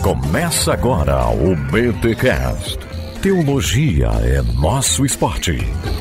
Começa agora o BTCast. Teologia é nosso esporte.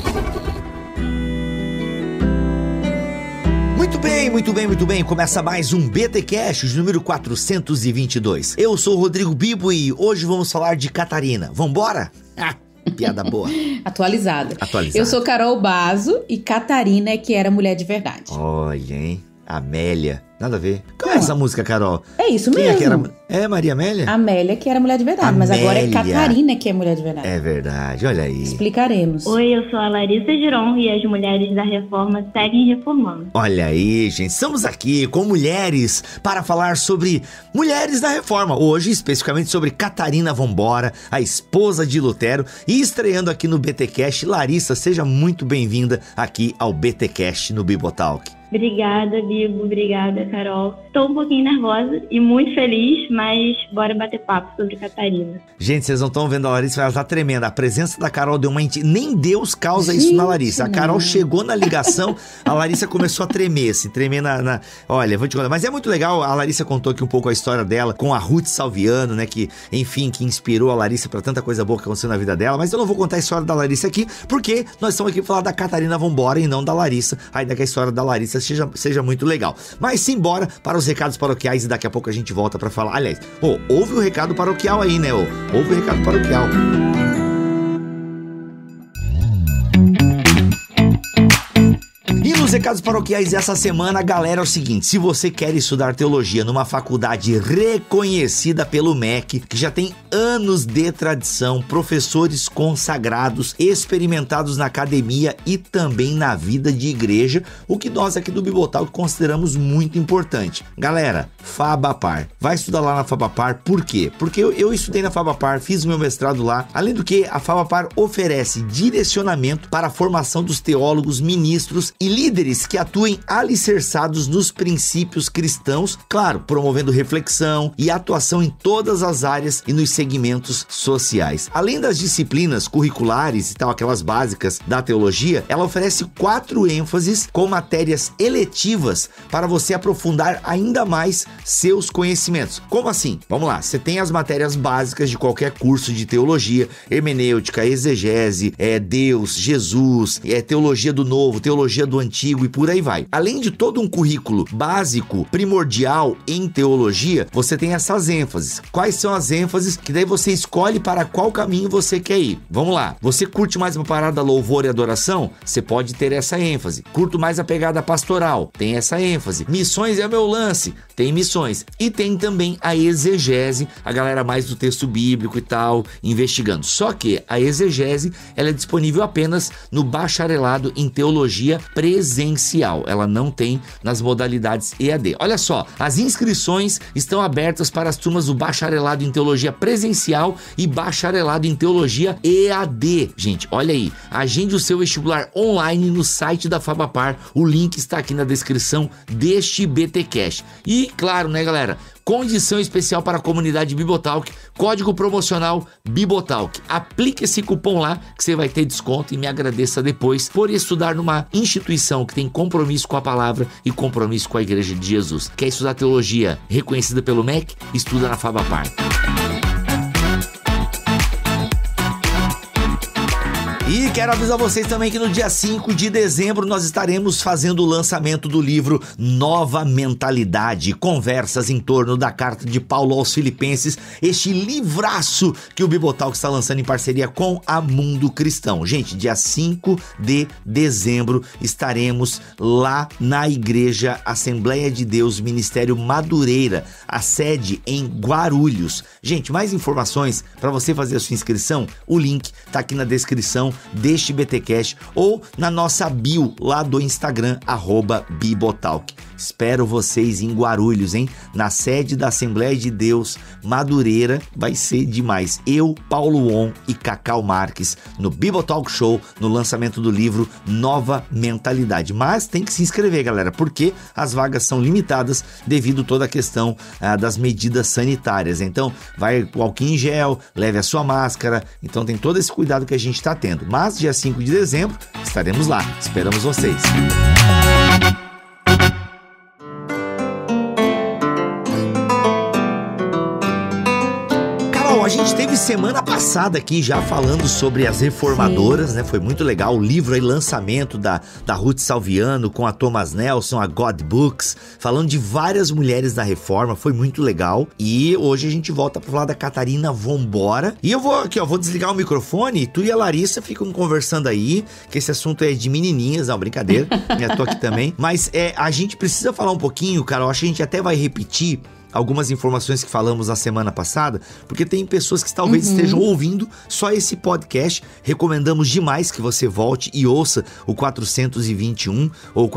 Muito bem. Começa mais um BTcast, número 422. Eu sou o Rodrigo Bibo e hoje vamos falar de Catarina. Vambora? Piada boa. Atualizada. Eu sou Carol Bazo e Catarina é que era mulher de verdade. Olha, hein? Amélia. Nada a ver. Qual é essa música, Carol? É isso Quem mesmo. É, que era... é Maria Amélia? Amélia que era mulher de verdade, Amélia. Mas agora é Catarina que é mulher de verdade. É verdade, olha aí. Explicaremos. Oi, eu sou a Larissa Giron e as mulheres da Reforma seguem reformando. Olha aí, gente, estamos aqui com mulheres para falar sobre mulheres da Reforma. Hoje, especificamente sobre Catarina Vambora, a esposa de Lutero. E estreando aqui no BTcast, Larissa, seja muito bem-vinda aqui ao BTcast no Bibotalk. Obrigada, Bibo. Obrigada, Carol. Estou um pouquinho nervosa e muito feliz, mas bora bater papo sobre Catarina. Gente, vocês não estão vendo a Larissa, ela tá tremenda. A presença da Carol deu uma... Nem Deus causa isso na Larissa. A Carol chegou na ligação, a Larissa começou a tremer, assim, tremer na... Olha, vou te contar. Mas é muito legal, a Larissa contou aqui um pouco a história dela com a Ruth Salviano, né, que, enfim, que inspirou a Larissa pra tanta coisa boa que aconteceu na vida dela. Mas eu não vou contar a história da Larissa aqui, porque nós estamos aqui pra falar da Catarina Vambora e não da Larissa. Ainda que a história da Larissa seja muito legal. Mas simbora para os recados paroquiais e daqui a pouco a gente volta para falar. Aliás, ouve o recado paroquial aí, né? Ouve o recado paroquial. E nos recados paroquiais dessa semana, galera, é o seguinte: se você quer estudar teologia numa faculdade reconhecida pelo MEC, que já tem anos de tradição, professores consagrados, experimentados na academia e também na vida de igreja, o que nós aqui do Bibotalk consideramos muito importante. Galera, Fabapar. Vai estudar lá na Fabapar, por quê? Porque eu estudei na Fabapar, fiz o meu mestrado lá. Além do que, a Fabapar oferece direcionamento para a formação dos teólogos, ministros e líderes que atuem alicerçados nos princípios cristãos, claro, promovendo reflexão e atuação em todas as áreas e nos segmentos sociais. Além das disciplinas curriculares e tal, aquelas básicas da teologia, ela oferece 4 ênfases com matérias eletivas para você aprofundar ainda mais seus conhecimentos. Como assim? Vamos lá, você tem as matérias básicas de qualquer curso de teologia: hermenêutica, exegese, Deus, Jesus, teologia do Novo, teologia do Antigo e por aí vai. Além de todo um currículo básico, primordial em teologia, você tem essas ênfases. Quais são as ênfases? Que daí você escolhe para qual caminho você quer ir. Vamos lá. Você curte mais uma parada louvor e adoração? Você pode ter essa ênfase. Curto mais a pegada pastoral? Tem essa ênfase. Missões é meu lance? Tem missões. E tem também a exegese, a galera mais do texto bíblico e tal, investigando. Só que a exegese, ela é disponível apenas no bacharelado em teologia presencial. Ela não tem nas modalidades EAD. Olha só, as inscrições estão abertas para as turmas do bacharelado em teologia presencial e bacharelado em teologia EAD. Gente, olha aí, agende o seu vestibular online no site da Fabapar. O link está aqui na descrição deste BTcast. E claro, né, galera, condição especial para a comunidade Bibotalk, código promocional Bibotalk. Aplique esse cupom lá que você vai ter desconto e me agradeça depois por estudar numa instituição que tem compromisso com a palavra e compromisso com a Igreja de Jesus. Quer estudar teologia reconhecida pelo MEC? Estuda na Fabapar. E quero avisar vocês também que no dia 5 de dezembro nós estaremos fazendo o lançamento do livro Nova Mentalidade, conversas em torno da carta de Paulo aos Filipenses, este livraço que o Bibotalk está lançando em parceria com a Mundo Cristão. Gente, dia 5 de dezembro estaremos lá na Igreja Assembleia de Deus Ministério Madureira, a sede em Guarulhos. Gente, mais informações para você fazer a sua inscrição, o link está aqui na descrição deste BTcast ou na nossa bio lá do Instagram, @Bibotalk. Espero vocês em Guarulhos, hein? Na sede da Assembleia de Deus Madureira, vai ser demais. Eu, Paulo On e Cacau Marques no Bibotalk Show, no lançamento do livro Nova Mentalidade. Mas tem que se inscrever, galera, porque as vagas são limitadas devido a toda a questão das medidas sanitárias. Então, vai com álcool em gel, leve a sua máscara. Então, tem todo esse cuidado que a gente está tendo. Mas, dia 5 de dezembro, estaremos lá. Esperamos vocês. Carol, a gente teve semana passada aqui já falando sobre as reformadoras, né? Foi muito legal. O livro aí, lançamento da Ruth Salviano com a Thomas Nelson, a God Books, falando de várias mulheres da reforma. Foi muito legal. E hoje a gente volta pra falar da Catarina Vambora. E eu vou aqui, ó, vou desligar o microfone. Tu e a Larissa ficam conversando aí, que esse assunto é de menininhas, não, brincadeira. Eu tô aqui também. Mas a gente precisa falar um pouquinho, Carol, acho que a gente até vai repetir algumas informações que falamos na semana passada, porque tem pessoas que talvez estejam ouvindo só esse podcast. Recomendamos demais que você volte e ouça o 421, ou o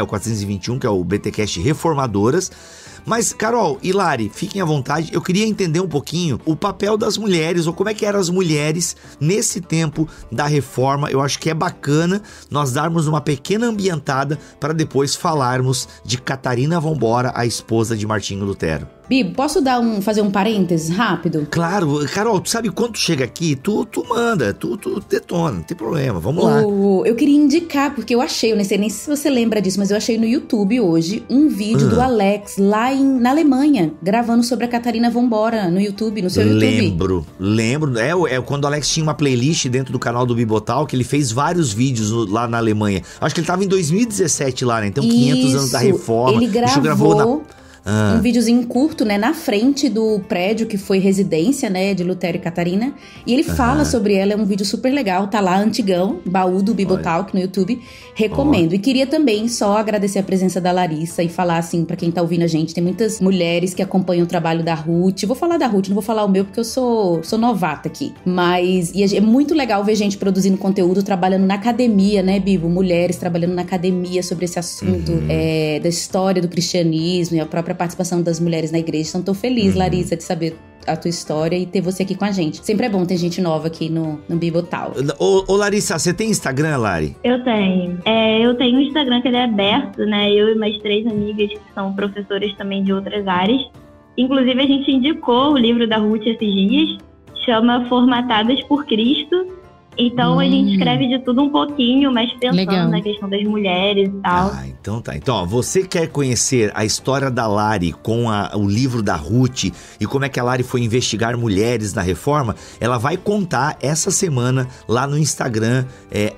421, que é o BTcast Reformadoras. Mas, Carol e Lari, fiquem à vontade. Eu queria entender um pouquinho o papel das mulheres, ou como é que eram as mulheres nesse tempo da reforma. Eu acho que é bacana nós darmos uma pequena ambientada para depois falarmos de Catarina Vambora, a esposa de Martinho Lutero. Bibo, posso fazer um parênteses rápido? Claro, Carol, tu sabe quando tu chega aqui, tu manda, tu detona, não tem problema, vamos lá. Eu queria indicar, porque eu achei, eu não sei nem se você lembra disso, mas eu achei no YouTube hoje um vídeo do Alex lá na Alemanha, gravando sobre a Catarina Vambora no YouTube, no seu YouTube. Lembro, é quando o Alex tinha uma playlist dentro do canal do Bibotal, que ele fez vários vídeos lá na Alemanha. Acho que ele tava em 2017 lá, né? Então 500 anos da reforma. Ele gravou um videozinho curto, né, na frente do prédio que foi residência, né, de Lutero e Catarina. E ele fala sobre ela, é um vídeo super legal, tá lá, antigão, baú do Bibotalk no YouTube. Recomendo. E queria também só agradecer a presença da Larissa e falar assim, pra quem tá ouvindo a gente, tem muitas mulheres que acompanham o trabalho da Ruth. Vou falar da Ruth, não vou falar o meu porque eu sou novata aqui. Mas é muito legal ver gente produzindo conteúdo, trabalhando na academia, né, Bibo? Mulheres trabalhando na academia sobre esse assunto da história do cristianismo e a própria participação das mulheres na igreja. Então tô feliz, Larissa, de saber a tua história e ter você aqui com a gente. Sempre é bom ter gente nova aqui no Bibotal. Ô Larissa, você tem Instagram, Lari? Eu tenho. Eu tenho um Instagram que ele é aberto, né? Eu e mais 3 amigas que são professoras também de outras áreas. Inclusive, a gente indicou o livro da Ruth esses dias, chama Formatadas por Cristo. Então, a gente escreve de tudo um pouquinho, mas pensando na questão das mulheres e tal. Então tá. Então, ó, você quer conhecer a história da Lari com o livro da Ruth e como é que a Lari foi investigar mulheres na reforma? Ela vai contar essa semana lá no Instagram,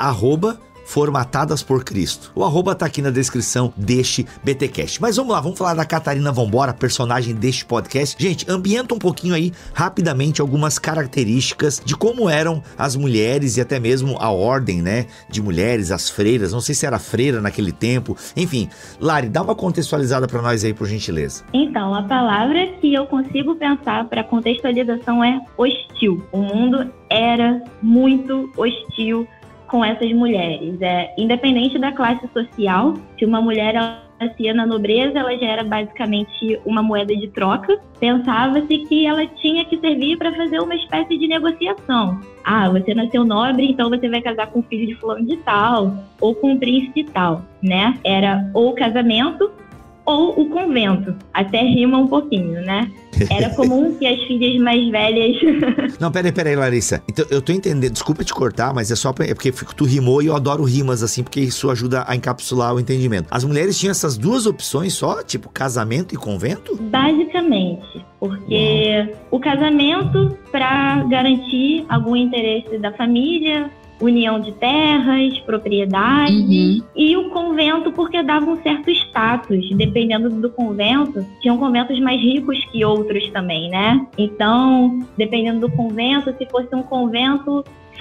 Formatadas por Cristo. O arroba tá aqui na descrição deste BTcast. Mas vamos lá, vamos falar da Catarina Vambora, personagem deste podcast. Gente, ambienta um pouquinho aí, rapidamente, algumas características de como eram as mulheres e até mesmo a ordem, né, de mulheres, as freiras. Não sei se era freira naquele tempo. Enfim, Lari, dá uma contextualizada pra nós aí, por gentileza. Então, a palavra que eu consigo pensar para contextualização é hostil. O mundo era muito hostil com essas mulheres. Independente da classe social, se uma mulher nascia na nobreza, ela já era basicamente uma moeda de troca. Pensava-se que ela tinha que servir para fazer uma espécie de negociação. Você nasceu nobre, então você vai casar com o filho de fulano de tal, ou com o príncipe tal, né? Era ou o casamento ou o convento. Até rima um pouquinho, né? Era comum que as filhas mais velhas... Não, peraí, Larissa. Então, eu tô entendendo, desculpa te cortar, mas é porque tu rimou e eu adoro rimas assim, porque isso ajuda a encapsular o entendimento. As mulheres tinham essas duas opções só, tipo casamento e convento? Basicamente, porque o casamento para garantir algum interesse da família, união de terras, propriedades, e o convento porque dava um certo status, dependendo do convento. Tinham conventos mais ricos que outros também, né? Então, dependendo do convento, se fosse um convento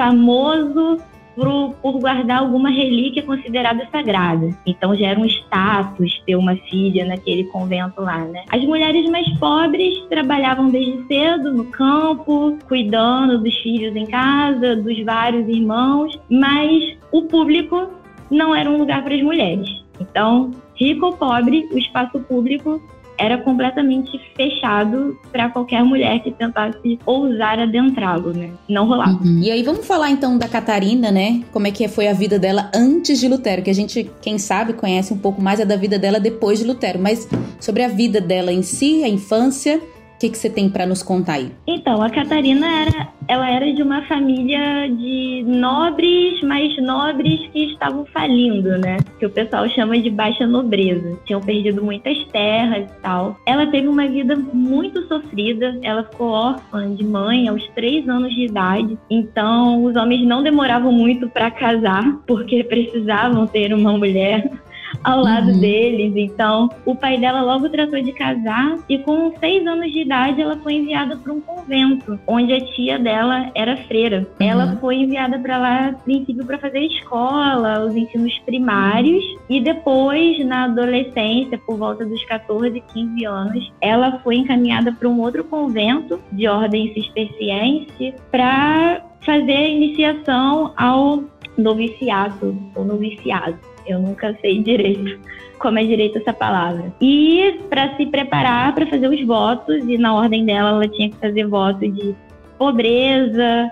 famoso por guardar alguma relíquia considerada sagrada. Então já era um status ter uma filha naquele convento lá, né? As mulheres mais pobres trabalhavam desde cedo no campo, cuidando dos filhos em casa, dos vários irmãos, mas o público não era um lugar para as mulheres. Então, rico ou pobre, o espaço público era completamente fechado para qualquer mulher que tentasse ousar adentrá-lo, né? Não rolava. E aí vamos falar então da Catarina, né? Como é que foi a vida dela antes de Lutero, que a gente, quem sabe, conhece um pouco mais da vida dela depois de Lutero, mas sobre a vida dela em si, a infância O que você tem para nos contar aí? Então, a Catarina era de uma família de nobres, mas nobres que estavam falindo, né? Que o pessoal chama de baixa nobreza. Tinham perdido muitas terras e tal. Ela teve uma vida muito sofrida. Ela ficou órfã de mãe aos 3 anos de idade. Então, os homens não demoravam muito para casar, porque precisavam ter uma mulher ao lado deles. Então, o pai dela logo tratou de casar e com 6 anos de idade ela foi enviada para um convento, onde a tia dela era freira. Ela foi enviada para lá, a princípio, para fazer escola, os ensinos primários, e depois, na adolescência, por volta dos 14, 15 anos, ela foi encaminhada para um outro convento de ordem cisterciense para fazer a iniciação ao noviciato, ou noviciado. Eu nunca sei direito como é direito essa palavra. E para se preparar para fazer os votos, e na ordem dela ela tinha que fazer voto de pobreza,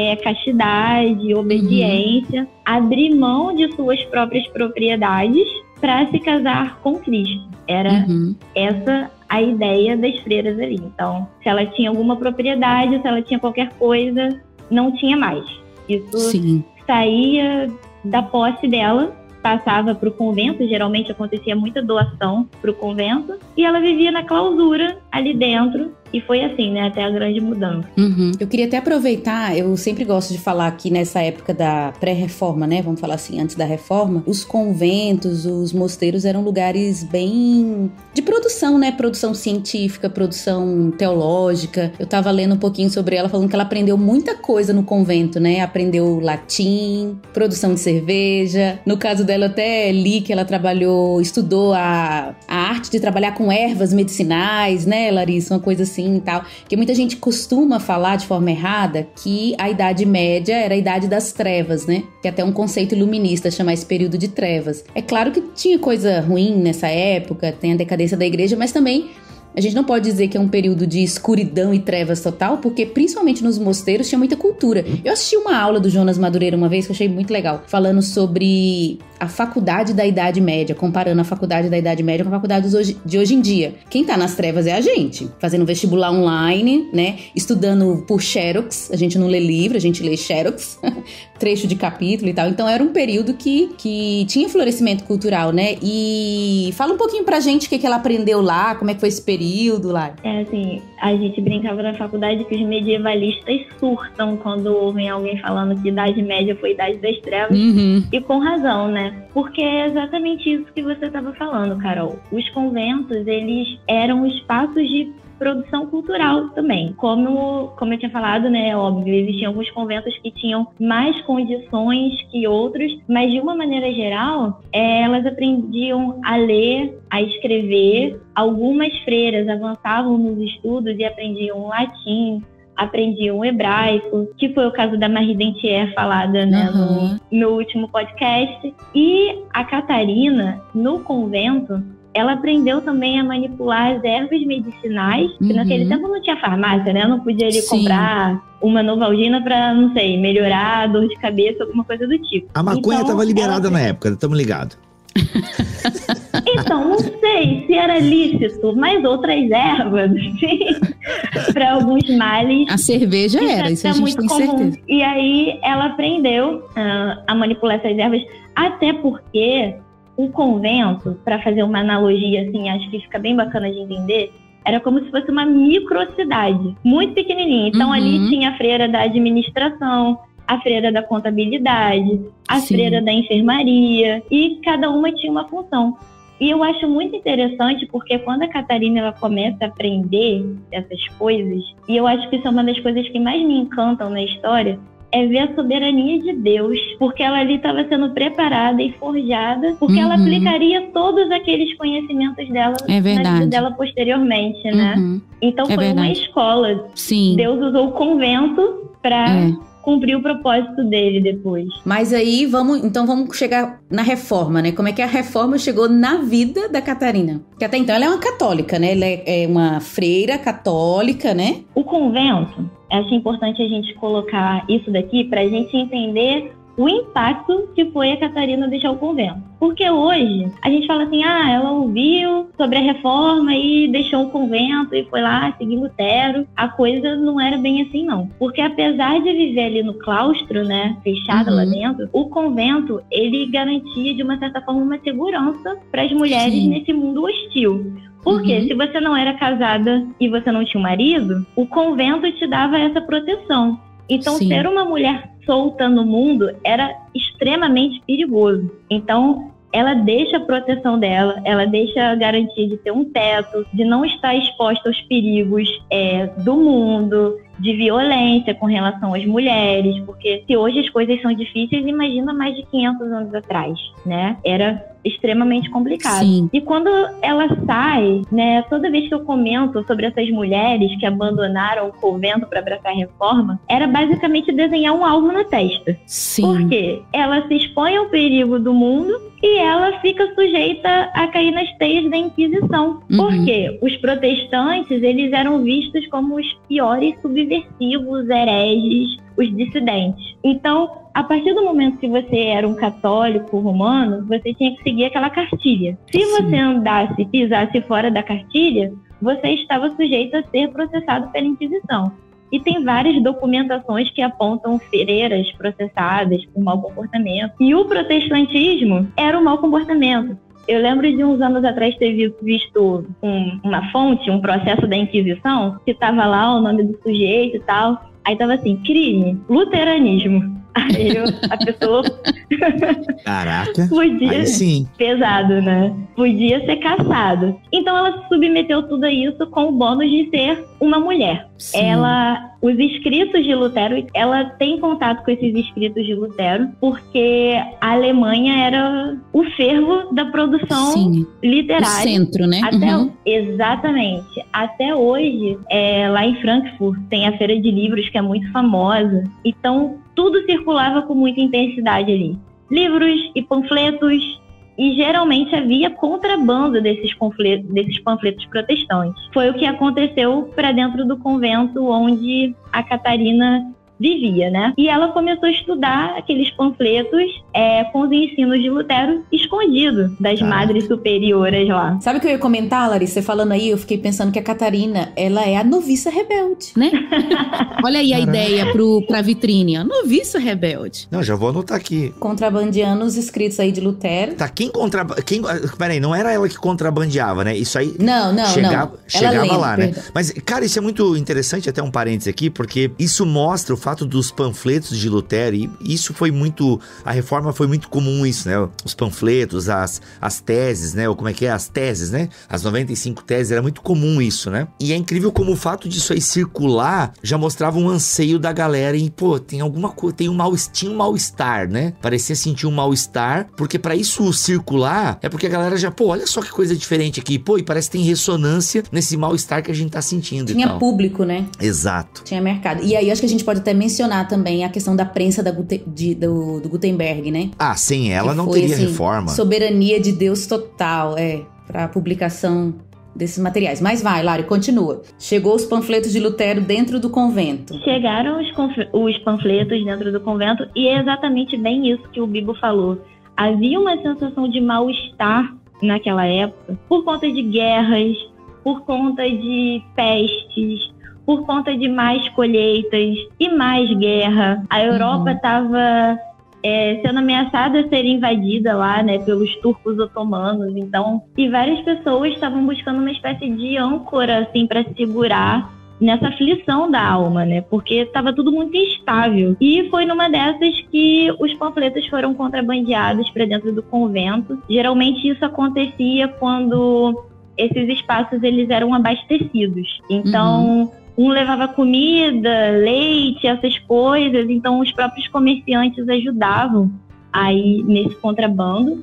castidade, obediência, abrir mão de suas próprias propriedades para se casar com Cristo. Era essa a ideia das freiras ali. Então, se ela tinha alguma propriedade, se ela tinha qualquer coisa, não tinha mais. Isso saía da posse dela, passava para o convento, geralmente acontecia muita doação para o convento, e ela vivia na clausura ali dentro, e foi assim, né, até a grande mudança. Eu queria até aproveitar, eu sempre gosto de falar que nessa época da pré-reforma, né, vamos falar assim, antes da reforma, os conventos, os mosteiros eram lugares bem de produção, né, produção científica, produção teológica. Eu tava lendo um pouquinho sobre ela, falando que ela aprendeu muita coisa no convento, né, aprendeu latim, produção de cerveja. No caso dela, eu até li que ela estudou a arte de trabalhar com ervas medicinais, né, Larissa, uma coisa assim e tal, que muita gente costuma falar de forma errada que a Idade Média era a Idade das Trevas, né? Que é até um conceito iluminista chamar esse período de trevas. É claro que tinha coisa ruim nessa época, tem a decadência da igreja, mas também a gente não pode dizer que é um período de escuridão e trevas total, porque principalmente nos mosteiros tinha muita cultura. Eu assisti uma aula do Jonas Madureira uma vez que eu achei muito legal, falando sobre a faculdade da Idade Média, comparando a faculdade da Idade Média com a faculdade de hoje em dia. Quem tá nas trevas é a gente, fazendo vestibular online, né, estudando por xerox, a gente não lê livro, a gente lê xerox, trecho de capítulo e tal. Então era um período que tinha florescimento cultural, né, e fala um pouquinho pra gente o que ela aprendeu lá, como é que foi esse período lá. Assim, a gente brincava na faculdade que os medievalistas surtam quando ouvem alguém falando que Idade Média foi Idade das Trevas, e com razão, né? Porque é exatamente isso que você estava falando, Carol. Os conventos, eles eram espaços de produção cultural também. Como eu tinha falado, né, óbvio, existiam alguns conventos que tinham mais condições que outros, mas de uma maneira geral, elas aprendiam a ler, a escrever. Algumas freiras avançavam nos estudos e aprendiam latim, aprendiam hebraico, que foi o caso da Marie Dentier falada, né, no meu último podcast. E a Catarina, no convento, ela aprendeu também a manipular as ervas medicinais, que naquele tempo não tinha farmácia, né? Não podia ali comprar uma Novalgina pra, não sei, melhorar a dor de cabeça, alguma coisa do tipo. A maconha estava liberada na época, estamos ligados. Então, não sei se era lícito, mas outras ervas, para alguns males. A cerveja era, isso a gente tem certeza. E aí ela aprendeu a manipular essas ervas, até porque o convento, para fazer uma analogia assim, acho que fica bem bacana de entender, era como se fosse uma microcidade, muito pequenininha. Então ali tinha a freira da administração, a freira da contabilidade, a freira da enfermaria, e cada uma tinha uma função. E eu acho muito interessante porque quando a Catarina ela começa a aprender essas coisas, e eu acho que isso é uma das coisas que mais me encantam na história, é ver a soberania de Deus, porque ela ali estava sendo preparada e forjada, porque ela aplicaria todos aqueles conhecimentos dela na vida dela posteriormente, né? Então foi uma escola. Sim. Deus usou o convento para cumprir o propósito dele depois. Mas aí, vamos chegar na reforma, né? Como é que a reforma chegou na vida da Catarina? Porque até então ela é uma católica, né? Ela é uma freira católica, né? O convento, acho importante a gente colocar isso daqui para a gente entender o impacto que foi a Catarina deixar o convento. Porque hoje, a gente fala assim, ela ouviu sobre a reforma e deixou o convento e foi lá seguir Lutero. A coisa não era bem assim, não. Porque apesar de viver ali no claustro, né, fechada lá dentro, o convento, ele garantia, de uma certa forma, uma segurança para as mulheres nesse mundo hostil. Porque se você não era casada e você não tinha um marido, o convento te dava essa proteção. Então, ser uma mulher solta no mundo era extremamente perigoso. Então, ela deixa a proteção dela, ela deixa a garantia de ter um teto, de não estar exposta aos perigos do mundo, de violência com relação às mulheres, porque se hoje as coisas são difíceis, imagina mais de 500 anos atrás, né? Era extremamente complicado. Sim. E quando ela sai, né, toda vez que eu comento sobre essas mulheres que abandonaram o convento para abraçar a reforma, era basicamente desenhar um alvo na testa. Sim. Porque ela se expõe ao perigo do mundo e ela fica sujeita a cair nas teias da Inquisição. Porque os protestantes, eles eram vistos como os piores subversivos, hereges, os dissidentes. Então, a partir do momento que você era um católico romano, você tinha que seguir aquela cartilha. Se você andasse, pisasse fora da cartilha, você estava sujeito a ser processado pela Inquisição. E tem várias documentações que apontam freiras processadas por mau comportamento. E o protestantismo era um mau comportamento. Eu lembro de uns anos atrás ter visto uma fonte, um processo da Inquisição, que estava lá o nome do sujeito e tal. Aí tava assim, crime, luteranismo. Aí a pessoa... Caraca, podia... aí sim. Pesado, né? Podia ser caçado. Então ela se submeteu tudo a isso com o bônus de ser uma mulher. Sim. Os escritos de Lutero, ela tem contato com esses escritos de Lutero, porque a Alemanha era o fervo da produção literária. O centro, né? Exatamente. Até hoje, lá em Frankfurt, tem a Feira de Livros, que é muito famosa. Então, tudo circulava com muita intensidade ali. Livros e panfletos, e geralmente havia contrabando desses panfletos protestantes. Foi o que aconteceu para dentro do convento onde a Catarina vivia, né? E ela começou a estudar aqueles panfletos com os ensinos de Lutero escondido das madres superioras lá. Sabe o que eu ia comentar, Larissa? Você falando aí, eu fiquei pensando que a Catarina, ela é a noviça rebelde, né? Olha aí a ideia pra vitrine, a noviça rebelde. Não, já vou anotar aqui. Contrabandeando os escritos aí de Lutero. Tá, peraí, não era ela que contrabandeava, né? Isso aí... Não. Chegava lá, né? Mas, cara, isso é muito interessante, até um parênteses aqui, porque isso mostra o fato dos panfletos de Lutero, e isso foi muito... A reforma foi muito comum isso, né? Os panfletos, as teses, né? Ou como é que é? As teses, né? As 95 teses, era muito comum isso, né? E é incrível como o fato disso aí circular já mostrava um anseio da galera em, pô, tem alguma coisa, tinha um mal-estar, né? Parecia sentir um mal-estar, porque pra isso circular, é porque a galera já, pô, olha só que coisa diferente aqui, pô, e parece que tem ressonância nesse mal-estar que a gente tá sentindo. Tinha público, né? Exato. Tinha mercado. E aí acho que a gente pode até mencionar também a questão da prensa do Gutenberg, né? Ah, sem ela não teria reforma. Soberania de Deus total, pra publicação desses materiais. Mas vai, Lari, continua. Chegou os panfletos de Lutero dentro do convento. Chegaram os panfletos dentro do convento, e é exatamente bem isso que o Bibo falou. Havia uma sensação de mal-estar naquela época, por conta de guerras, por conta de pestes, por conta de mais colheitas e mais guerra. A Europa estava sendo ameaçada a ser invadida lá, né, pelos turcos otomanos. Então, e várias pessoas estavam buscando uma espécie de âncora, assim, para segurar nessa aflição da alma, né, porque estava tudo muito instável. E foi numa dessas que os panfletos foram contrabandeados para dentro do convento. Geralmente isso acontecia quando esses espaços eles eram abastecidos. Então, um levava comida, leite, essas coisas. Então, os próprios comerciantes ajudavam aí nesse contrabando.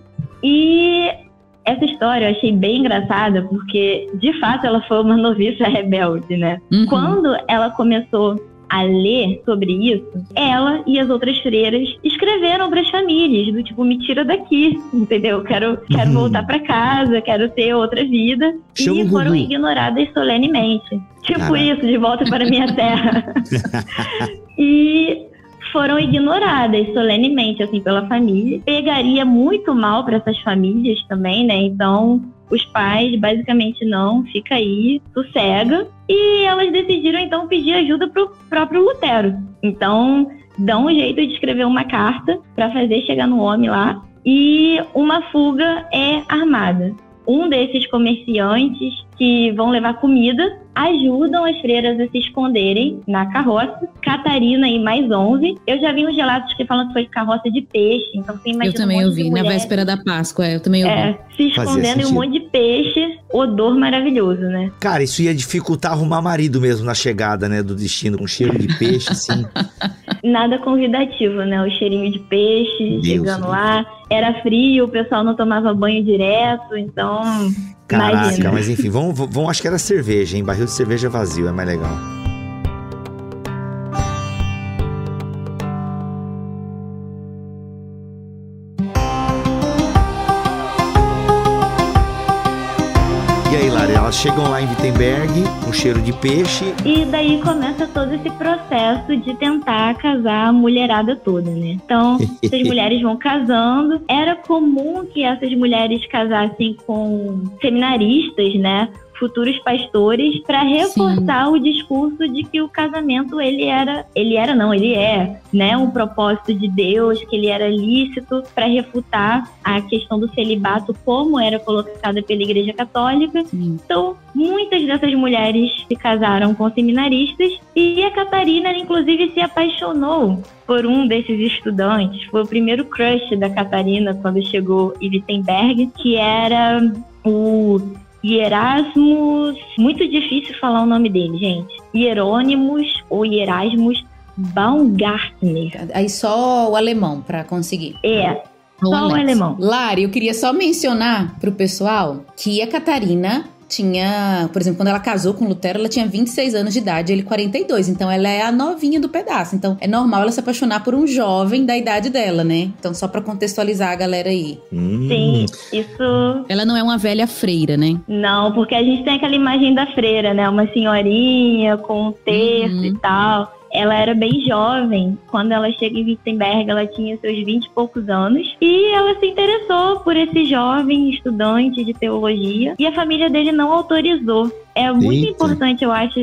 E essa história eu achei bem engraçada, porque, de fato, ela foi uma noviça rebelde, né? Quando ela começou a ler sobre isso, ela e as outras freiras escreveram para as famílias, do tipo, me tira daqui, entendeu? Quero voltar para casa, quero ter outra vida. Chama e foram ignoradas solenemente. Tipo isso, de volta para minha terra. E foram ignoradas solenemente, assim, pela família. Pegaria muito mal para essas famílias também, né? Então, os pais, basicamente, não, fica aí, sossega. E elas decidiram, então, pedir ajuda pro próprio Lutero. Então, dão um jeito de escrever uma carta para fazer chegar no homem lá. E uma fuga é armada. Um desses comerciantes que vão levar comida ajudam as freiras a se esconderem na carroça. Catarina e mais 11. Eu já vi uns relatos que falam que foi carroça de peixe. Então você imagina. Eu também ouvi, na véspera da Páscoa. Eu também ouvi. Se escondendo em um monte de peixe. Odor maravilhoso, né? Cara, isso ia dificultar arrumar marido mesmo na chegada, né, do destino, com cheiro de peixe, assim. Nada convidativo, né? O cheirinho de peixe chegando lá. Era frio, o pessoal não tomava banho direto, então... Caraca, imagina. Mas enfim, vamos, acho que era cerveja, hein? Barril de cerveja vazio, é mais legal. E aí, Lara, elas chegam lá em Wittenberg, com cheiro de peixe. E daí começa todo esse processo de tentar casar a mulherada toda, né? Então, essas mulheres vão casando. Era comum que essas mulheres casassem com seminaristas, né? Futuros pastores, para reforçar o discurso de que o casamento ele é, né, um propósito de Deus, que ele era lícito, para refutar a questão do celibato como era colocada pela Igreja Católica. Então, muitas dessas mulheres se casaram com seminaristas e a Catarina, inclusive, se apaixonou por um desses estudantes. Foi o primeiro crush da Catarina quando chegou em Wittenberg, que era o Hierasmus, muito difícil falar o nome dele, gente. Hieronymus ou Hierasmus Baumgartner. Aí só o alemão pra conseguir. Só o alemão. Lari, eu queria só mencionar pro pessoal que a Catarina tinha, por exemplo, quando ela casou com Lutero, ela tinha 26 anos de idade, ele 42, então ela é a novinha do pedaço, então é normal ela se apaixonar por um jovem da idade dela, né? Então só pra contextualizar a galera aí. Sim, isso... Ela não é uma velha freira, né? Não, porque a gente tem aquela imagem da freira, né? Uma senhorinha com um terço e tal. Ela era bem jovem. Quando ela chega em Wittenberg, ela tinha seus 20 e poucos anos. E ela se interessou por esse jovem estudante de teologia. E a família dele não autorizou. É muito importante, eu acho,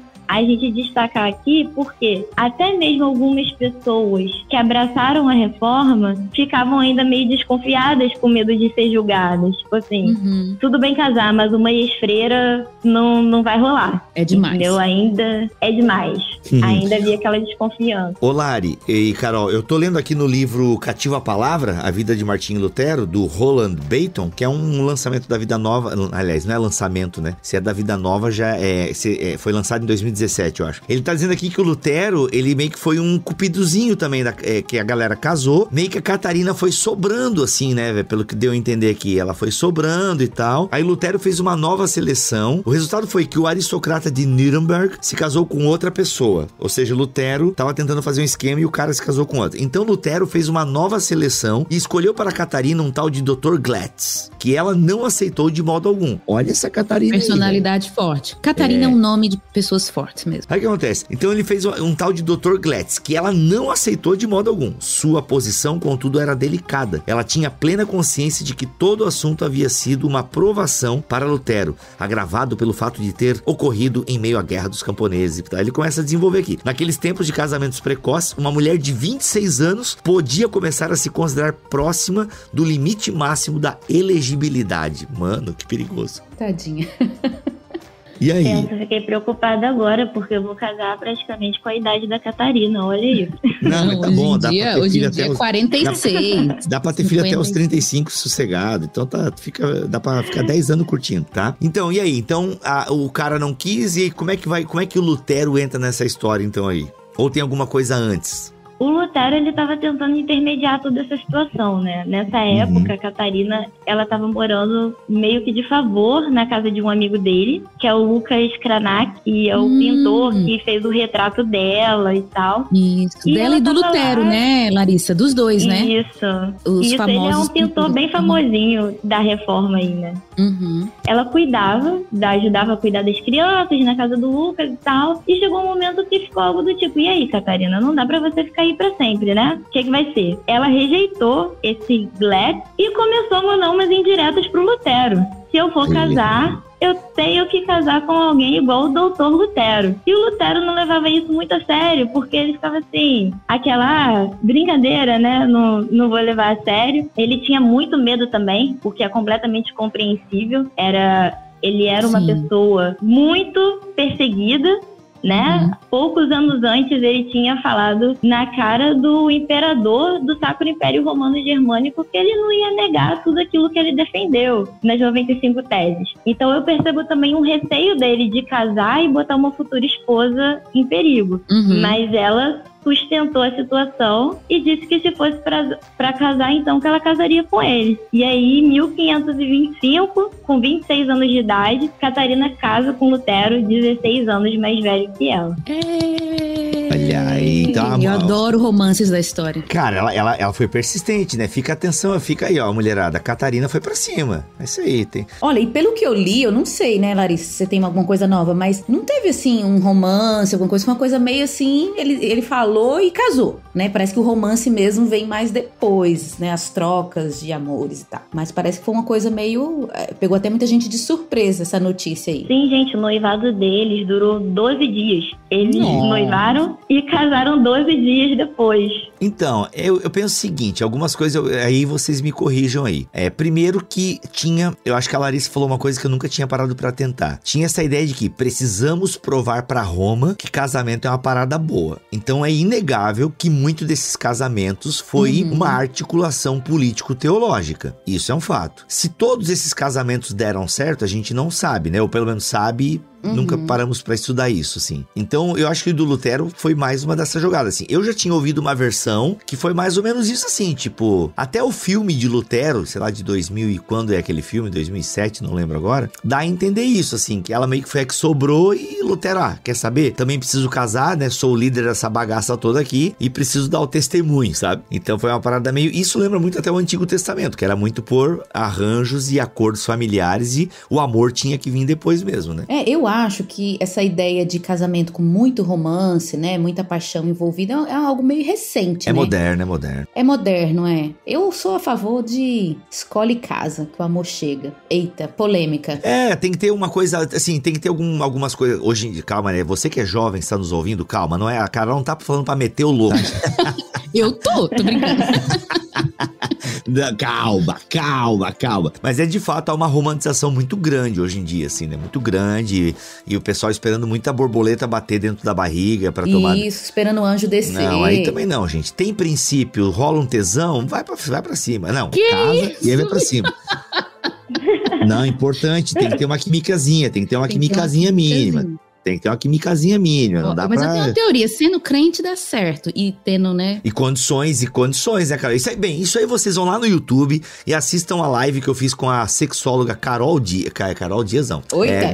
a gente destacar aqui, porque até mesmo algumas pessoas que abraçaram a reforma ficavam ainda meio desconfiadas com medo de ser julgadas. Tipo assim, tudo bem casar, mas uma ex-freira não vai rolar. É demais. Entendeu? Ainda é demais. Ainda havia aquela desconfiança. Ô Lari e Carol, eu tô lendo aqui no livro Cativa a Palavra, A Vida de Martinho Lutero, do Roland Baton, que é um lançamento da Vida Nova. Aliás, não é lançamento, né? Se é da Vida Nova, já foi lançado em 2017, eu acho. Ele tá dizendo aqui que o Lutero, ele meio que foi um cupidozinho também, que a galera casou. Meio que a Catarina foi sobrando, assim, né, velho? Pelo que deu a entender aqui. Ela foi sobrando e tal. Aí Lutero fez uma nova seleção. O resultado foi que o aristocrata de Nuremberg se casou com outra pessoa. Ou seja, Lutero tava tentando fazer um esquema e o cara se casou com outro. Então Lutero fez uma nova seleção e escolheu para a Catarina um tal de Dr. Glatz, que ela não aceitou de modo algum. Olha essa Catarina personalidade aí, forte. Catarina é um nome de pessoas fortes mesmo. Aí o que acontece? Então ele fez um tal de Dr. Glatz, que ela não aceitou de modo algum. Sua posição, contudo, era delicada. Ela tinha plena consciência de que todo o assunto havia sido uma provação para Lutero, agravado pelo fato de ter ocorrido em meio à Guerra dos Camponeses. Ele começa a desenvolver aqui. Naqueles tempos de casamentos precoces, uma mulher de 26 anos podia começar a se considerar próxima do limite máximo da elegibilidade. Mano, que perigoso. Tadinha. E aí? Eu fiquei preocupada agora, porque eu vou casar praticamente com a idade da Catarina, olha isso. Não, tá bom, dá pra ter hoje filho em dia até os 46. Dá pra ter filho até os 35 sossegado. Então dá pra ficar 10 anos curtindo, tá? Então, e aí? Então, o cara não quis, e como é que o Lutero entra nessa história, então, aí? Ou tem alguma coisa antes? O Lutero, ele estava tentando intermediar toda essa situação, né? Nessa época, a Catarina, ela estava morando meio que de favor na casa de um amigo dele, que é o Lucas Cranach, que é o pintor que fez o retrato dela e tal. Isso, e dela e do Lutero, né, Larissa? Dos dois, né? Isso, ele é um pintor bem famosinho da reforma aí, né? Ela ajudava a cuidar das crianças na casa do Lucas e tal, e chegou um momento que ficou algo do tipo, e aí, Catarina, não dá pra você ficar aí ir pra sempre, né? O que vai ser? Ela rejeitou esse Gladys e começou a mandar umas indiretas pro Lutero. Se eu for casar, eu tenho que casar com alguém igual o doutor Lutero. E o Lutero não levava isso muito a sério, porque ele ficava assim, aquela brincadeira, né? Não vou levar a sério. Ele tinha muito medo também, porque é completamente compreensível. Ele era uma pessoa muito perseguida, né? Poucos anos antes ele tinha falado na cara do imperador do Sacro Império Romano Germânico que ele não ia negar tudo aquilo que ele defendeu nas 95 teses. Então eu percebo também um receio dele de casar e botar uma futura esposa em perigo. Mas ela sustentou a situação e disse que se fosse para casar, então que ela casaria com ele. E aí, em 1525, com 26 anos de idade, Catarina casa com Lutero, 16 anos mais velho que ela. Olha aí, então, eu adoro romances da história. Cara, ela foi persistente, né? Fica atenção, fica aí, ó, mulherada. A Catarina foi pra cima. É isso aí, tem. Olha, e pelo que eu li, eu não sei, né, Larissa, se você tem alguma coisa nova, mas não teve, assim, um romance, alguma coisa, foi uma coisa meio assim, ele falou e casou, né? Parece que o romance mesmo vem mais depois, né? As trocas de amores e tal. Mas parece que foi uma coisa meio... Pegou até muita gente de surpresa essa notícia aí. Sim, gente, o noivado deles durou 12 dias. Eles noivaram e casaram 12 dias depois. Então, eu penso o seguinte, algumas coisas, aí vocês me corrijam aí. Primeiro que eu acho que a Larissa falou uma coisa que eu nunca tinha parado pra tentar. Tinha essa ideia de que precisamos provar pra Roma que casamento é uma parada boa. Então é inegável que muito desses casamentos foi uma articulação político-teológica. Isso é um fato. Se todos esses casamentos deram certo, a gente não sabe, né? Ou pelo menos sabe... Nunca paramos pra estudar isso, assim. Então, eu acho que o do Lutero foi mais uma dessas jogadas, assim. Eu já tinha ouvido uma versão que foi mais ou menos isso, assim, tipo... Até o filme de Lutero, sei lá, de 2000 e quando é aquele filme? 2007, não lembro agora. Dá a entender isso, assim, que ela meio que foi a que sobrou e Lutero, quer saber? Também preciso casar, né? Sou o líder dessa bagaça toda aqui e preciso dar o testemunho, sabe? Então, foi uma parada meio... Isso lembra muito até o Antigo Testamento, que era muito por arranjos e acordos familiares e o amor tinha que vir depois mesmo, né? Eu acho que essa ideia de casamento com muito romance, né, muita paixão envolvida, é algo meio recente, né? Moderno. É moderno, é. Eu sou a favor de escolhe casa, que o amor chega. Eita, polêmica. Tem que ter uma coisa, assim, tem que ter algumas coisas, hoje, calma, né, você que é jovem, está nos ouvindo, calma, não é, a Carol não tá falando pra meter o louco. Eu tô brincando. Calma. Mas de fato, há uma romantização muito grande hoje em dia, assim, né? Muito grande. E o pessoal esperando muita borboleta bater dentro da barriga pra tomar... Isso, esperando o anjo descer. Não, aí também não, gente. Tem princípio, rola um tesão, vai pra cima. Não, que casa isso? E aí vai pra cima. Não, importante, tem que ter uma quimicazinha, mínima. Tem que ter uma quimicazinha mínima, não dá mas pra... eu tenho uma teoria, sendo crente dá certo, e tendo, né? E condições, né, cara? Isso aí vocês vão lá no YouTube e assistam a live que eu fiz com a sexóloga Carol Dias, não.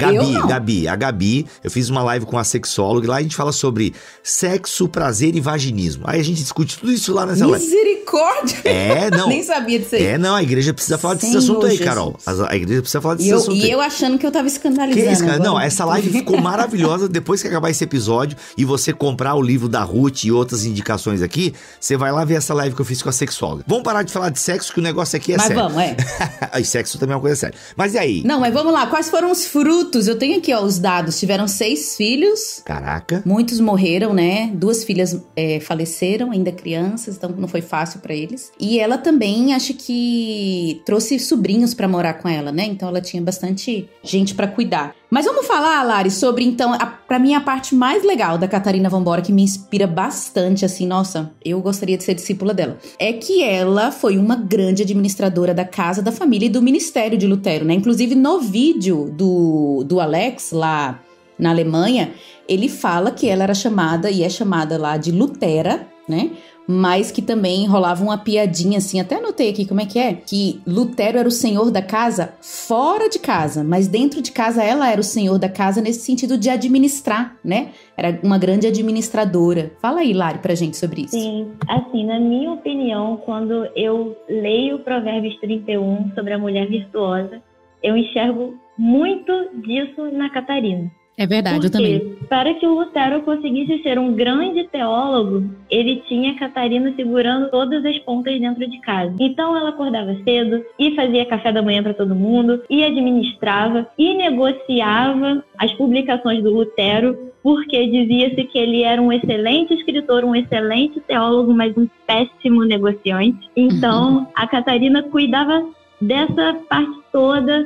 Gabi. Eu fiz uma live com a sexóloga e lá a gente fala sobre sexo, prazer e vaginismo. Aí a gente discute tudo isso lá nessa live. Misericórdia! Não. Nem sabia disso aí. Não, a igreja precisa falar desse assunto aí, Carol. A igreja precisa falar desse assunto aí. E eu achando que eu tava escandalizando. Que isso, cara? Não, essa live ficou maravilhosa. Depois que acabar esse episódio e você comprar o livro da Ruth e outras indicações aqui, você vai lá ver essa live que eu fiz com a sexóloga. Vamos parar de falar de sexo, que o negócio aqui é sério. Mas vamos, E sexo também é uma coisa séria. Mas e aí? Não, mas vamos lá. Quais foram os frutos? Eu tenho aqui, os dados. Tiveram 6 filhos. Caraca. Muitos morreram, né? 2 filhas faleceram, ainda crianças, então não foi fácil pra eles. E ela também, acho que trouxe sobrinhos pra morar com ela, né? Então ela tinha bastante gente pra cuidar. Mas vamos falar, Lari, sobre, então, pra mim a parte mais legal da Catarina Vambora, que me inspira bastante, assim, nossa, eu gostaria de ser discípula dela, é que ela foi uma grande administradora da casa, da família e do ministério de Lutero, né? Inclusive, no vídeo do Alex, lá na Alemanha, ele fala que ela era chamada, e é chamada lá de Lutera, né? Mas que também rolava uma piadinha assim, até anotei aqui como é, que Lutero era o senhor da casa fora de casa, mas dentro de casa ela era o senhor da casa nesse sentido de administrar, né? Era uma grande administradora. Fala aí, Lari, pra gente sobre isso. Sim, assim, na minha opinião, quando eu leio Provérbios 31 sobre a mulher virtuosa, eu enxergo muito disso na Catarina. É verdade, eu também. Para que o Lutero conseguisse ser um grande teólogo, ele tinha a Catarina segurando todas as pontas dentro de casa. Então ela acordava cedo e fazia café da manhã para todo mundo, e administrava e negociava as publicações do Lutero, porque dizia-se que ele era um excelente escritor, um excelente teólogo, mas um péssimo negociante. Então a Catarina cuidava dessa parte toda,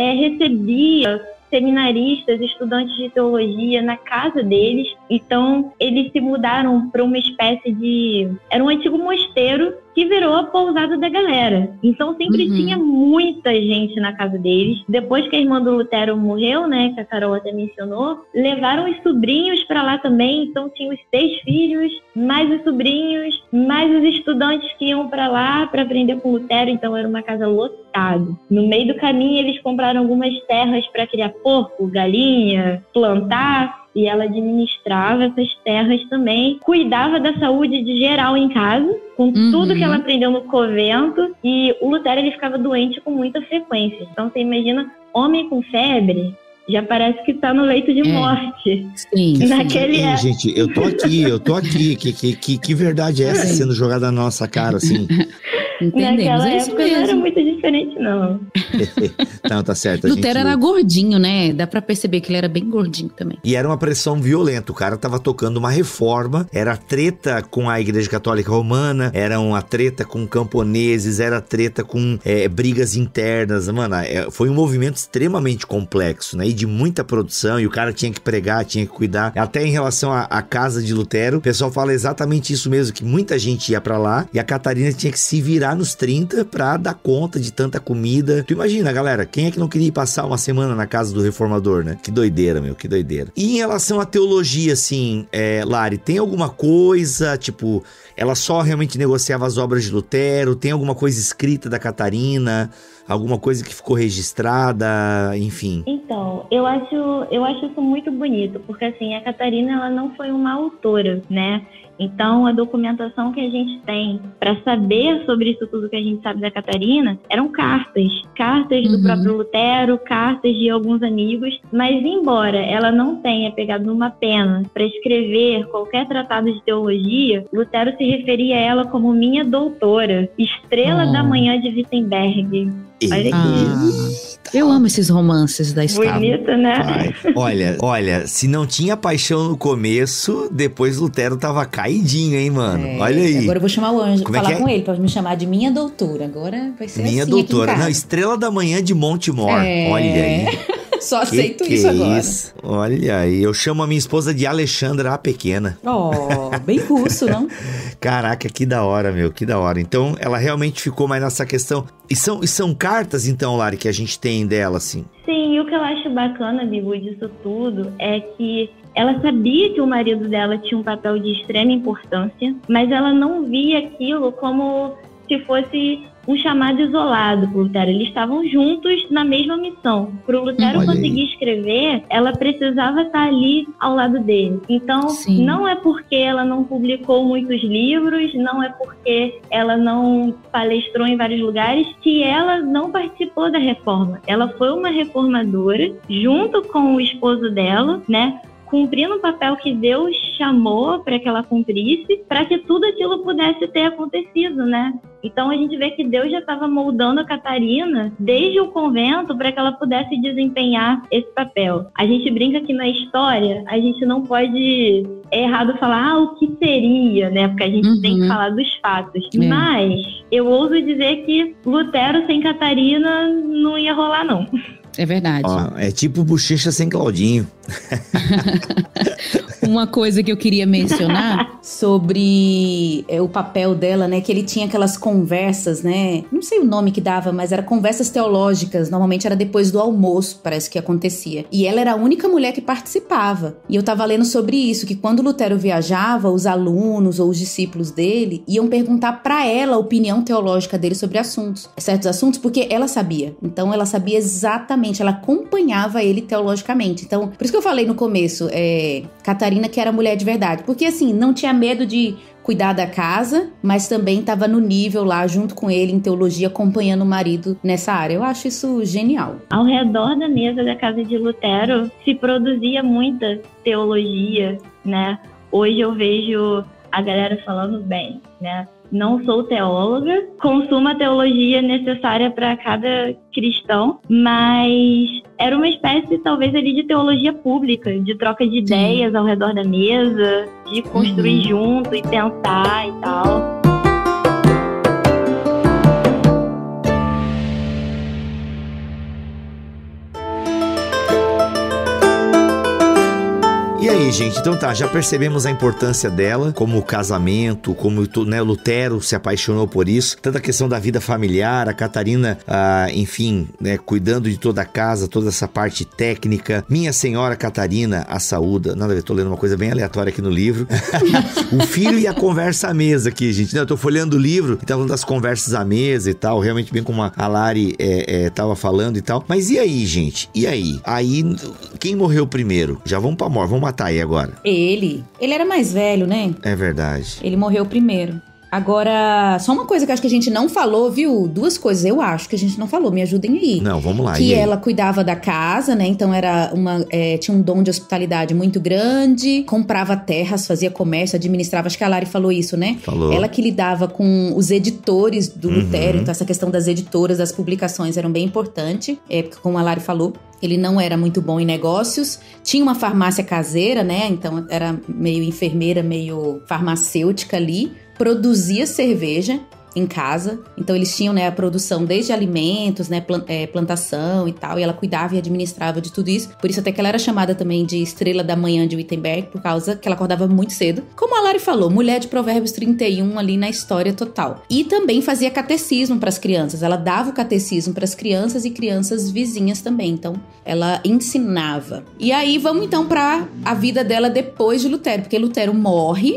recebia seminaristas, estudantes de teologia na casa deles. Então eles se mudaram para uma espécie de... Era um antigo mosteiro que virou a pousada da galera. Então sempre tinha muita gente na casa deles. Depois que a irmã do Lutero morreu, né, que a Carol até mencionou, levaram os sobrinhos para lá também. Então tinha os 6 filhos, mais os sobrinhos, mais os estudantes que iam para lá para aprender com Lutero. Então era uma casa lotada. No meio do caminho eles compraram algumas terras para criar porco, galinha, plantar. E ela administrava essas terras também, cuidava da saúde de geral em casa, com tudo que ela aprendeu no convento. E o Lutero, ele ficava doente com muita frequência. Então você imagina, homem com febre, já parece que tá no leito de morte. Sim. Gente, eu tô aqui. Que verdade é essa sendo jogada na nossa cara, assim? Entendemos. Naquela época não era muito diferente, não. Não, tá certo. Lutero era gordinho, né? Dá pra perceber que ele era bem gordinho também. E era uma pressão violenta. O cara tava tocando uma reforma, era treta com a Igreja Católica Romana, era uma treta com camponeses, era treta com brigas internas. Mano, foi um movimento extremamente complexo, né? E de muita produção, e o cara tinha que pregar, tinha que cuidar. Até em relação à casa de Lutero, o pessoal fala exatamente isso mesmo, que muita gente ia pra lá, e a Catarina tinha que se virar nos 30 pra dar conta de tanta comida. Tu imagina, galera, quem é que não queria ir passar uma semana na casa do reformador, né? Que doideira, meu, que doideira. E em relação à teologia, assim, Lari, tem alguma coisa, tipo, ela só realmente negociava as obras de Lutero? Tem alguma coisa escrita da Catarina? Alguma coisa que ficou registrada, enfim? Então, eu acho isso muito bonito, porque assim, a Catarina, ela não foi uma autora, né? Então, a documentação que a gente tem para saber sobre isso tudo que a gente sabe da Catarina eram cartas do próprio Lutero, cartas de alguns amigos, mas embora ela não tenha pegado numa pena para escrever qualquer tratado de teologia, Lutero se referia a ela como minha doutora, estrela da manhã de Wittenberg. Olha aqui. Eu amo esses romances da Estável. Bonito, né? Olha, se não tinha paixão no começo, depois Lutero tava caidinho, hein, mano? Olha aí. Agora eu vou chamar o anjo, falar com ele pra me chamar de minha doutora. Agora vai ser minha assim doutora. Não, estrela da manhã de Montemor. Olha aí. Só aceito isso agora. Isso? Olha aí, eu chamo a minha esposa de Alexandra a Pequena. Bem russo, não? Caraca, que da hora, meu, que da hora. Então, ela realmente ficou mais nessa questão. E são cartas, então, Lari, que a gente tem dela, assim? Sim, e o que eu acho bacana, Bibu, disso tudo é que ela sabia que o marido dela tinha um papel de extrema importância, mas ela não via aquilo como se fosse um chamado isolado para o Lutero. Eles estavam juntos na mesma missão. Para o Lutero conseguir escrever, ela precisava estar ali ao lado dele. Então, não é porque ela não publicou muitos livros, não é porque ela não palestrou em vários lugares, que ela não participou da reforma. Ela foi uma reformadora, junto com o esposo dela, né? Cumprindo o papel que Deus chamou para que ela cumprisse, para que tudo aquilo pudesse ter acontecido, né? Então a gente vê que Deus já estava moldando a Catarina desde o convento para que ela pudesse desempenhar esse papel. A gente brinca que na história a gente não pode, é errado falar o que seria, né? Porque a gente tem que falar dos fatos. Mas eu ouso dizer que Lutero sem Catarina não ia rolar, não. É verdade. É tipo Bochecha sem Claudinho. Uma coisa que eu queria mencionar sobre o papel dela, né? Que ele tinha aquelas conversas, né? Não sei o nome que dava, mas era conversas teológicas. Normalmente era depois do almoço, parece que acontecia. E ela era a única mulher que participava. E eu tava lendo sobre isso, que quando Lutero viajava, os alunos ou os discípulos dele iam perguntar pra ela a opinião teológica dele sobre certos assuntos, porque ela sabia. Então ela sabia exatamente, ela acompanhava ele teologicamente. Então, por isso que eu falei no começo, Catarina que era mulher de verdade. Porque assim, não tinha medo de cuidar da casa, mas também estava no nível lá junto com ele em teologia, acompanhando o marido nessa área. Eu acho isso genial. Ao redor da mesa da casa de Lutero se produzia muita teologia, né? Hoje eu vejo a galera falando bem, né? Não sou teóloga, consumo a teologia necessária para cada cristão, mas era uma espécie, talvez, ali de teologia pública, de troca de ideias ao redor da mesa, de construir junto e pensar e tal. E aí, gente, então tá, já percebemos a importância dela, como o casamento, como né, o Lutero se apaixonou por isso, tanto a questão da vida familiar, a Catarina, enfim, né, cuidando de toda a casa, toda essa parte técnica. Minha Senhora Catarina a saúda, nada a ver, tô lendo uma coisa bem aleatória aqui no livro. O filho e a conversa à mesa aqui, gente, não, eu tô folheando o livro e tá falando das conversas à mesa e tal, realmente bem como a Lari tava falando e tal. Mas e aí, gente? E aí? Aí, quem morreu primeiro? Já vamos pra morte, vamos matar aí agora. Ele era mais velho, né? É verdade. Ele morreu primeiro. Agora, só uma coisa que eu acho que a gente não falou, viu? Duas coisas eu acho que a gente não falou, me ajudem aí. Não, vamos lá. Que ela cuidava da casa, né? Então tinha um dom de hospitalidade muito grande, comprava terras, fazia comércio, administrava. Acho que a Lari falou isso, né? Falou. Ela que lidava com os editores do Lutero, então essa questão das editoras, das publicações eram bem importante, porque como a Lari falou, ele não era muito bom em negócios. Tinha uma farmácia caseira, né? Então era meio enfermeira, meio farmacêutica ali. Produzia cerveja em casa. Então eles tinham, né, a produção desde alimentos, né, plantação e tal. E ela cuidava e administrava de tudo isso. Por isso até que ela era chamada também de Estrela da Manhã de Wittenberg, por causa que ela acordava muito cedo. Como a Lari falou, mulher de Provérbios 31 ali na história total. E também fazia catecismo para as crianças. Ela dava o catecismo para as crianças e crianças vizinhas também. Então ela ensinava. E aí vamos então para a vida dela depois de Lutero. Porque Lutero morre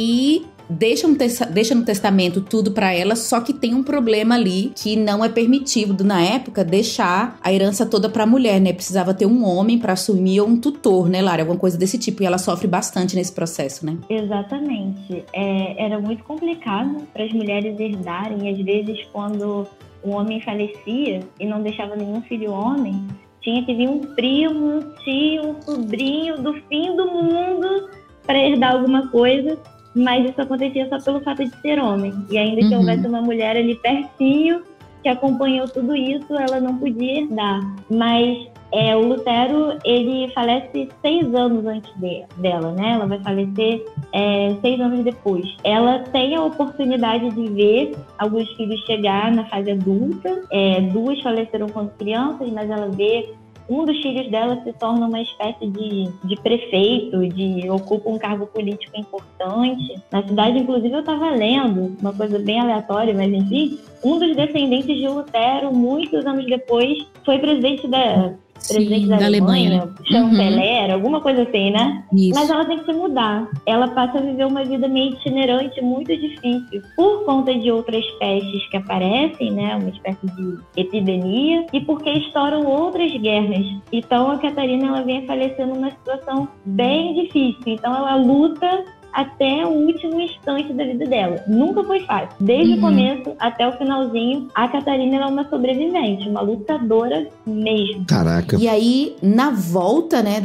e deixa no testamento tudo pra ela, só que tem um problema ali que não é permitido na época deixar a herança toda pra mulher, né? Precisava ter um homem pra assumir ou um tutor, né, Lara? Alguma coisa desse tipo. E ela sofre bastante nesse processo, né? Exatamente. Era muito complicado para as mulheres herdarem. Às vezes, quando o homem falecia e não deixava nenhum filho homem, tinha que vir um primo, um tio, um sobrinho do fim do mundo para herdar alguma coisa. Mas isso acontecia só pelo fato de ser homem. E ainda que houvesse uma mulher ali pertinho que acompanhou tudo isso, ela não podia herdar. Mas o Lutero, ele falece 6 anos antes dela, né? Ela vai falecer 6 anos depois. Ela tem a oportunidade de ver alguns filhos chegar na fase adulta. 2 faleceram quando crianças, mas ela vê um dos filhos dela se torna uma espécie de prefeito, ocupa um cargo político importante. Na cidade, inclusive, eu estava lendo uma coisa bem aleatória, mas enfim, um dos descendentes de Lutero, muitos anos depois, foi presidente da Alemanha, chanceler, alguma coisa assim, né? Isso. Mas ela tem que se mudar. Ela passa a viver uma vida meio itinerante, muito difícil, por conta de outras pestes que aparecem, né? Uma espécie de epidemia, e porque estouram outras guerras. Então a Catarina, ela vem a falecer numa situação bem difícil. Então ela luta até o último instante da vida dela. Nunca foi fácil. Desde o começo até o finalzinho, a Catarina é uma sobrevivente, uma lutadora mesmo. Caraca. E aí, na volta, né,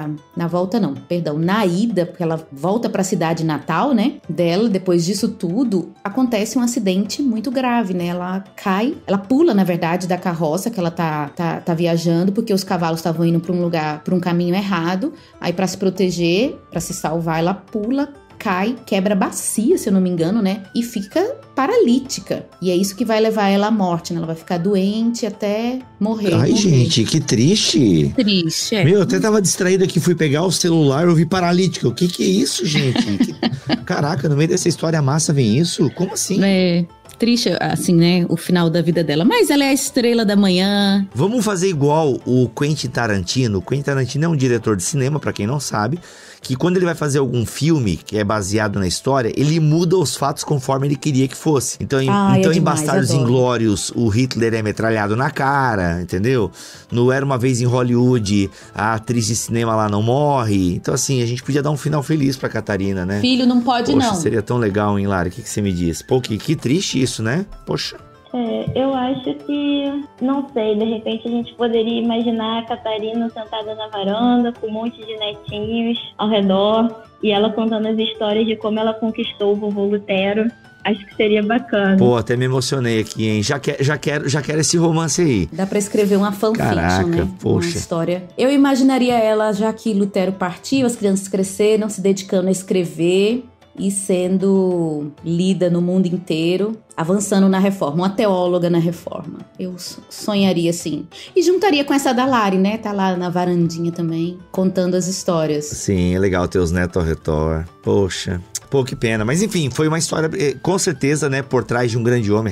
na ida, porque ela volta pra cidade natal, né, dela, depois disso tudo, acontece um acidente muito grave, né, ela pula, na verdade, da carroça que ela tá viajando, porque os cavalos estavam indo pra um caminho errado, aí pra se proteger, pra se salvar, ela pula, cai, quebra a bacia, se eu não me engano, né? E fica paralítica. E é isso que vai levar ela à morte, né? Ela vai ficar doente até morrer. Ai, gente, que triste. Triste, é. Meu, eu até tava distraído aqui, fui pegar o celular e eu vi paralítica. O que é isso, gente? Caraca, no meio dessa história massa vem isso? Como assim? Triste, assim, né, o final da vida dela. Mas ela é a estrela da manhã. Vamos fazer igual o Quentin Tarantino. O Quentin Tarantino é um diretor de cinema, pra quem não sabe, que quando ele vai fazer algum filme que é baseado na história, ele muda os fatos conforme ele queria que fosse. Então, em Bastardos Inglórios, o Hitler é metralhado na cara, entendeu? No Era Uma Vez em Hollywood, a atriz de cinema lá não morre. Então, assim, a gente podia dar um final feliz pra Catarina, né? Filho, não pode. Poxa, não. Seria tão legal, hein, Lara? O que você me diz? Pô, que triste isso, né? Poxa. Eu acho que, não sei, de repente a gente poderia imaginar a Catarina sentada na varanda com um monte de netinhos ao redor e ela contando as histórias de como ela conquistou o vovô Lutero. Acho que seria bacana. Pô, até me emocionei aqui, hein? Já quero esse romance aí. Dá pra escrever uma fanfiction, Caraca, né? Poxa. Uma história. Eu imaginaria ela, já que Lutero partiu, as crianças cresceram, se dedicando a escrever e sendo lida no mundo inteiro, avançando na reforma, uma teóloga na reforma. Eu sonharia assim. E juntaria com essa da Lari, né? Tá lá na varandinha também, contando as histórias. Sim, é legal ter os netos ao redor. Poxa. Pô, que pena. Mas enfim, foi uma história, com certeza, né, por trás de um grande homem.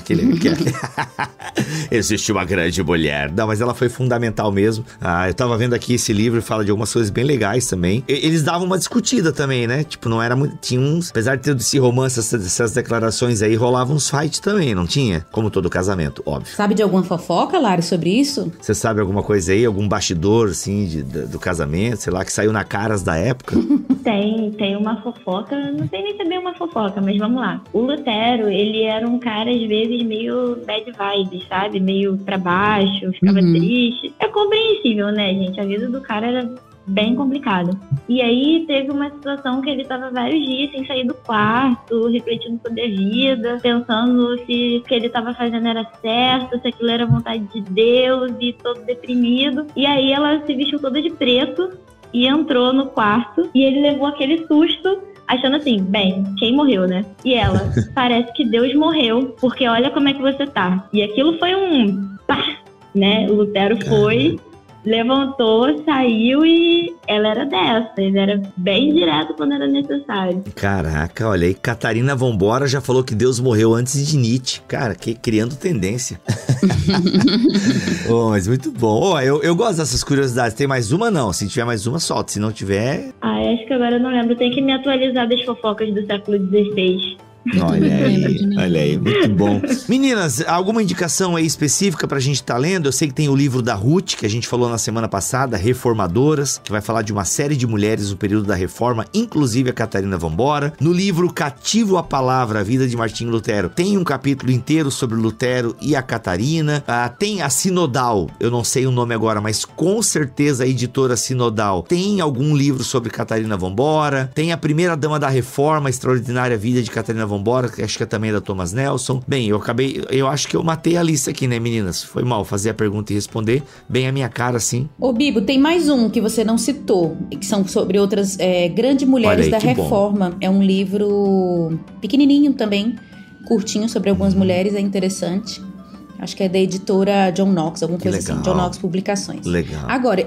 Existe uma grande mulher. Não, mas ela foi fundamental mesmo. Eu tava vendo aqui esse livro e fala de algumas coisas bem legais também. Eles davam uma discutida também, né? Tipo, não era muito... Tinha uns... Apesar de ter esse romance, essas declarações aí, rolavam uns fights também, não tinha? Como todo casamento, óbvio. Sabe de alguma fofoca, Lari, sobre isso? Você sabe alguma coisa aí? Algum bastidor, assim, do casamento? Sei lá, que saiu na caras da época? Tem uma fofoca, não sei nem se é bem uma fofoca, mas vamos lá. O Lutero, ele era um cara, às vezes, meio bad vibes, sabe? Meio pra baixo, ficava triste. É compreensível, né, gente? A vida do cara era bem complicada. E aí teve uma situação que ele tava vários dias sem sair do quarto, refletindo sobre a vida, pensando se o que ele tava fazendo era certo, se aquilo era vontade de Deus, e todo deprimido. E aí ela se vestiu toda de preto e entrou no quarto, e ele levou aquele susto, achando assim, bem, quem morreu, né? E ela, parece que Deus morreu, porque olha como é que você tá. E aquilo foi um pá, né? O Lutero foi, levantou, saiu e ela era dessa. Ele era bem direto quando era necessário. Caraca, olha aí, Catarina Vambora já falou que Deus morreu antes de Nietzsche. Cara, criando tendência. Oh, mas muito bom. Eu gosto dessas curiosidades. Tem mais uma, não? Se tiver mais uma, solta. Se não tiver... Acho que agora eu não lembro. Tem que me atualizar das fofocas do século XVI. Olha aí, muito bom. Meninas, alguma indicação aí específica pra gente tá lendo? Eu sei que tem o livro da Ruth, que a gente falou na semana passada, Reformadoras, que vai falar de uma série de mulheres no período da Reforma, inclusive a Catarina Vambora. No livro Cativo à Palavra, a vida de Martinho Lutero, tem um capítulo inteiro sobre Lutero e a Catarina. Tem a Sinodal, eu não sei o nome agora, mas com certeza a editora Sinodal tem algum livro sobre Catarina Vambora. Tem a Primeira Dama da Reforma, a Extraordinária Vida de Catarina Vambora, que acho que é também da Thomas Nelson. Bem, eu acho que eu matei a lista aqui, né, meninas? Foi mal fazer a pergunta e responder bem a minha cara, assim. Ô, Bibo, tem mais um que você não citou, que são sobre outras grandes mulheres da Reforma. Bom. É um livro pequenininho também, curtinho, sobre algumas mulheres, é interessante. Acho que é da editora John Knox, alguma coisa assim. John Knox Publicações. Legal. Agora,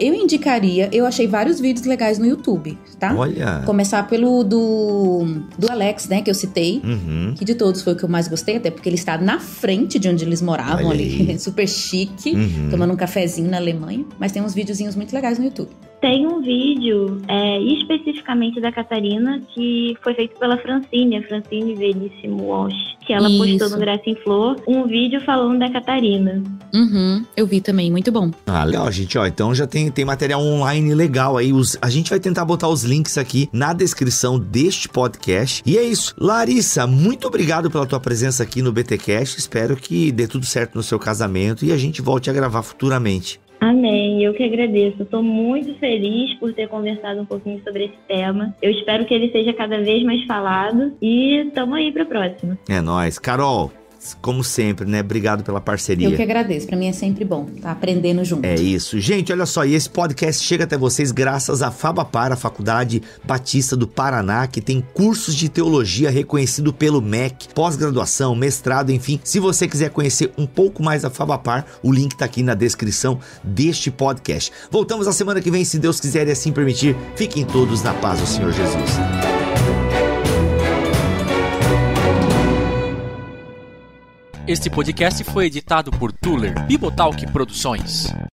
eu achei vários vídeos legais no YouTube, tá? Olha. Começar pelo do Alex, né, que eu citei. Que de todos foi o que eu mais gostei, até porque ele está na frente de onde eles moravam ali. Super chique, tomando um cafezinho na Alemanha. Mas tem uns videozinhos muito legais no YouTube. Tem um vídeo especificamente da Catarina que foi feito pela Francine, a Francine Veríssimo Walsh, que ela postou no Graça em Flor um vídeo falando da Catarina. Eu vi também, muito bom. Legal, gente, então já tem material online legal aí. A gente vai tentar botar os links aqui na descrição deste podcast. E é isso. Larissa, muito obrigado pela tua presença aqui no BTcast. Espero que dê tudo certo no seu casamento e a gente volte a gravar futuramente. Amém, eu que agradeço. Estou muito feliz por ter conversado um pouquinho sobre esse tema. Eu espero que ele seja cada vez mais falado e tamo aí pra próxima. É nóis. Carol, como sempre, né? Obrigado pela parceria. Eu que agradeço. Pra mim é sempre bom tá aprendendo junto. É isso. Gente, olha só. E esse podcast chega até vocês graças à FABAPAR, a Faculdade Batista do Paraná, que tem cursos de teologia reconhecido pelo MEC, pós-graduação, mestrado, enfim. Se você quiser conhecer um pouco mais da FABAPAR, o link tá aqui na descrição deste podcast. Voltamos na semana que vem, se Deus quiser e assim permitir. Fiquem todos na paz do Senhor Jesus. Este podcast foi editado por Tuller Bibotalk Produções.